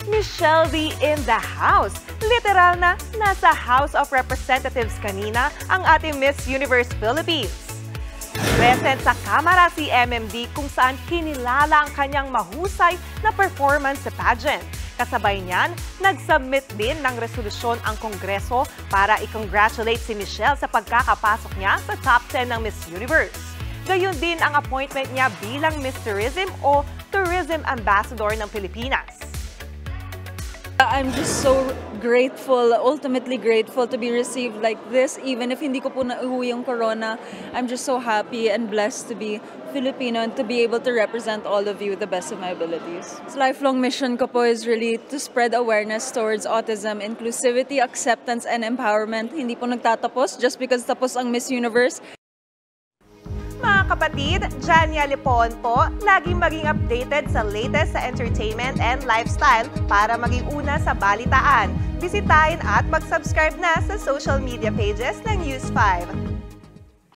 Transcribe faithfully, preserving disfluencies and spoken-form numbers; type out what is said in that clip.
Michelle D in the house. Literal na nasa House of Representatives kanina ang ating Miss Universe Philippines. Present sa Kamara si M M D kung saan kinilala ang kanyang mahusay na performance sa pageant. Kasabay niyan, nag-submit din ng resolusyon ang Kongreso para i-congratulate si Michelle sa pagkakapasok niya sa top ten ng Miss Universe. Gayon din ang appointment niya bilang Miss Tourism o Tourism Ambassador ng Pilipinas. I'm just so grateful, ultimately grateful to be received like this. Even if hindi ko po nauwi yung corona, I'm just so happy and blessed to be Filipino and to be able to represent all of you the best of my abilities. This lifelong mission ko po is really to spread awareness towards autism, inclusivity, acceptance, and empowerment. Hindi po nagtatapos just because tapos ang Miss Universe. Mga kapatid, Jania Lipon po, laging maging updated sa latest sa entertainment and lifestyle para maging una sa balitaan. Bisitahin at mag-subscribe na sa social media pages ng News five.